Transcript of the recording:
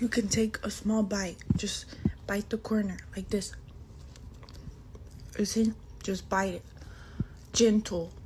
You can take a small bite. Just bite the corner like this. You see? Just bite it. Gentle.